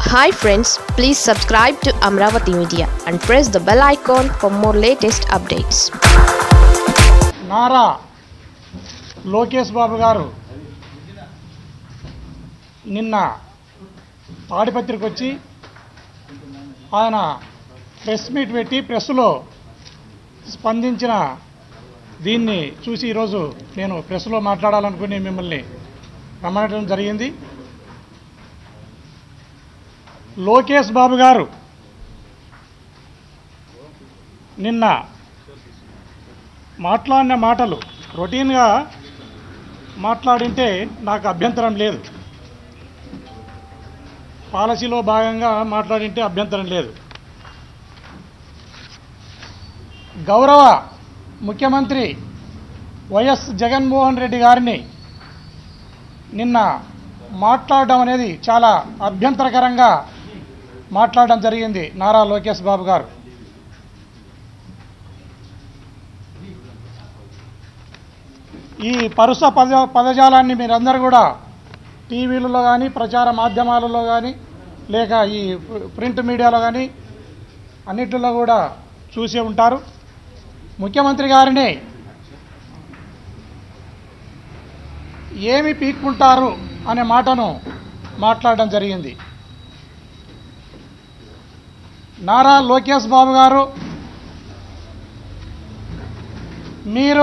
Hi friends, please subscribe to Amravati Media and press the bell icon for more latest updates. Nara Lokesh Babu గారు నిన్న తాడిపత్రికి వచ్చి ఆయన press meet పెట్టి ప్రెస్లో స్పందించిన దీన్ని చూసి ఈరోజు నేను ప్రెస్లో మాట్లాడాలనుకుని మిమ్మల్ని రమ్మనడం జరిగింది. లోకేష్ బాబు గారు నిన్న మాట్లాడిన మాటలు రొటీన్గా మాట్లాడింటే నాకు అభ్యంతరం లేదు, పాలసీలో భాగంగా మాట్లాడింటే అభ్యంతరం లేదు. గౌరవ ముఖ్యమంత్రి వైఎస్ జగన్మోహన్ రెడ్డి గారిని నిన్న మాట్లాడడం అనేది చాలా అభ్యంతరకరంగా మాట్లాడడం జరిగింది నారా లోకేష్ బాబు గారు. ఈ పరుస పదజాలాన్ని మీరందరూ కూడా టీవీలలో కానీ ప్రచార మాధ్యమాలలో కానీ లేక ఈ ప్రింట్ మీడియాలో కానీ అన్నిటిలో కూడా చూసే ఉంటారు. ముఖ్యమంత్రి గారిని ఏమి పీక్కుంటారు అనే మాటను మాట్లాడడం జరిగింది. నారా లోకేష్ బాబు గారు, మీరు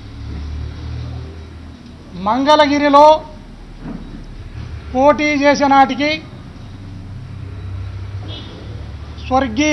మంగళగిరిలో పోటీ చేసే నాటికి స్వర్గీయ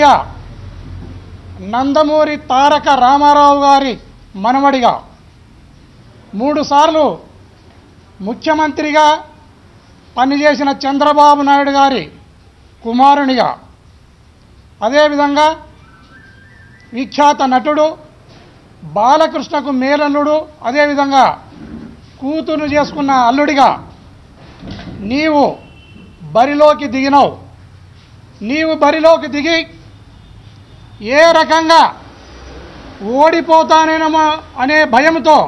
నందమూరి తారక రామారావు గారి మనవడిగా 3 సార్లు ముఖ్యమంత్రిగా పనిచేసిన చంద్రబాబు నాయుడు గారి కుమారునిగా, అదేవిధంగా విఖ్యాత నటుడు బాలకృష్ణకు మేనల్లుడు, అదేవిధంగా కూతురు చేసుకున్న అల్లుడిగా నీవు బరిలోకి దిగినావు. నీవు బరిలోకి దిగి ఏ రకంగా ఓడిపోతానేమో అనే భయంతో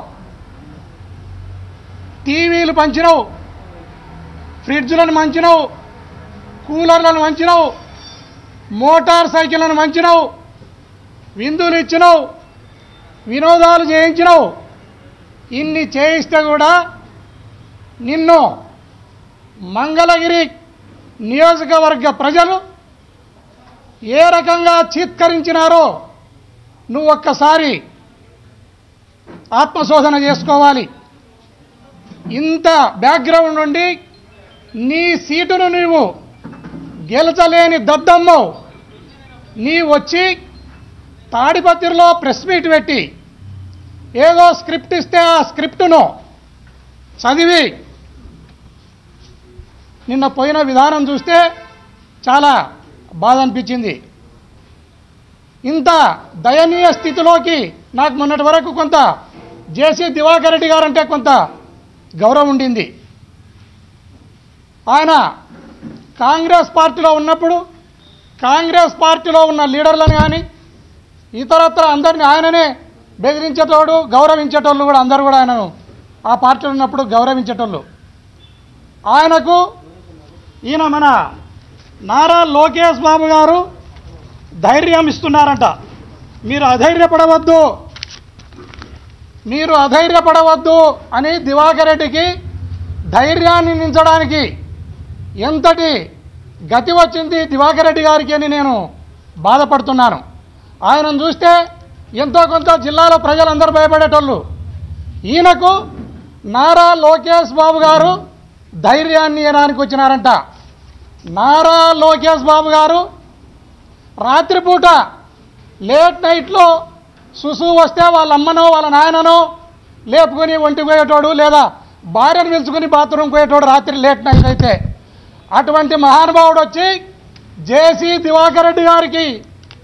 టీవీలు పంచినావు, ఫ్రిడ్జ్లను మంచినావు, కూలర్లను మంచినావు, మోటార్ సైకిళ్లను మంచినావు, విందులు ఇచ్చినావు, వినోదాలు చేయించినావు. ఇన్ని చేయిస్తే కూడా నిన్ను మంగళగిరి నియోజకవర్గ ప్రజలు ఏ రకంగా చీత్కరించినారో నువ్వు ఒక్కసారి ఆత్మశోధన చేసుకోవాలి. ఇంత బ్యాక్గ్రౌండ్ నుండి నీ సీటును నీవు గెలచలేని దద్దమ్మవు నీ వచ్చి తాడిపత్రిలో ప్రెస్ మీట్ పెట్టి ఏదో స్క్రిప్ట్ ఇస్తే ఆ స్క్రిప్టును చదివి నిన్న పోయిన విధానం చూస్తే చాలా బాధ అనిపించింది. ఇంత దయనీయ స్థితిలోకి నాకు మొన్నటి వరకు కొంత జేసీ దివాకర్ రెడ్డి గారంటే కొంత గౌరవం ఉండింది. ఆయన కాంగ్రెస్ పార్టీలో ఉన్నప్పుడు కాంగ్రెస్ పార్టీలో ఉన్న లీడర్లను కానీ ఇతరత్ర అందరినీ ఆయననే బెదిరించేటోడు, గౌరవించేటోళ్ళు కూడా అందరూ కూడా ఆయనను ఆ పార్టీలో ఉన్నప్పుడు గౌరవించేటోళ్ళు. ఆయనకు ఈయన మన నారా లోకేష్ బాబు గారు ధైర్యం ఇస్తున్నారంట. మీరు అధైర్యపడవద్దు అని దివాకర్ రెడ్డికి ధైర్యాన్ని నించడానికి ఎంతటి గతి వచ్చింది దివాకర్ రెడ్డి గారికి అని నేను బాధపడుతున్నాను. ఆయనను చూస్తే ఎంతో కొంత జిల్లాలో ప్రజలందరూ భయపడేటోళ్ళు. ఈయనకు నారా లోకేష్ బాబు గారు ధైర్యాన్ని ఇవ్వడానికి వచ్చినారంట. నారా లోకేష్ బాబు గారు రాత్రిపూట లేట్ నైట్లో సుసు వస్తే వాళ్ళ అమ్మనో వాళ్ళ నాయననో లేపుకొని ఒంటికి పోయేటోడు, లేదా భార్యను పిలుచుకుని బాత్రూమ్కి పోయేటోడు రాత్రి లేట్ నైట్ అయితే. అటువంటి మహానుభావుడు వచ్చి జేసీ దివాకర్ రెడ్డి గారికి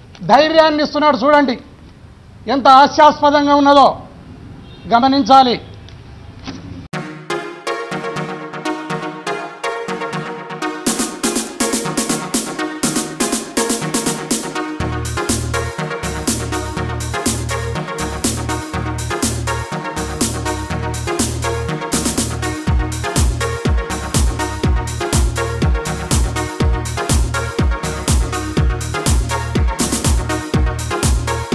ధైర్యాన్ని ఇస్తున్నాడు. చూడండి ఎంత హాస్యాస్పదంగా ఉన్నదో గమనించాలి.